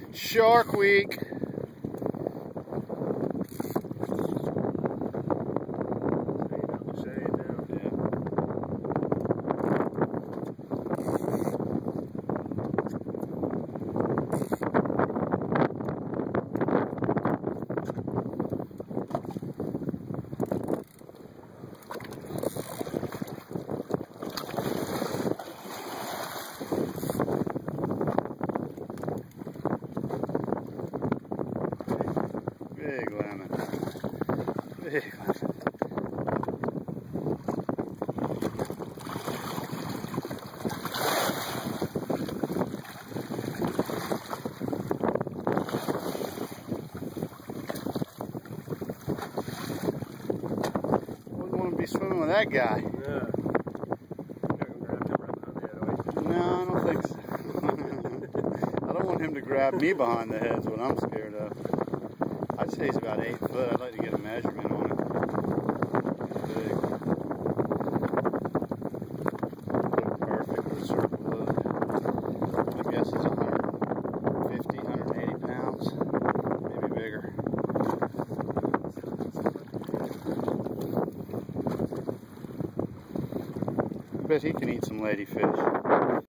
Shark Week. Big lemon. Big lemon. Wouldn't want to be swimming with that guy. Yeah. No, I don't think so. I don't want him to grab me behind the head is what I'm scared of. I'd say he's about 8 foot. I'd like to get a measurement on it. He's big. Look perfect with a circle hook. My guess is 150, 180 pounds. Maybe bigger. I bet he can eat some ladyfish.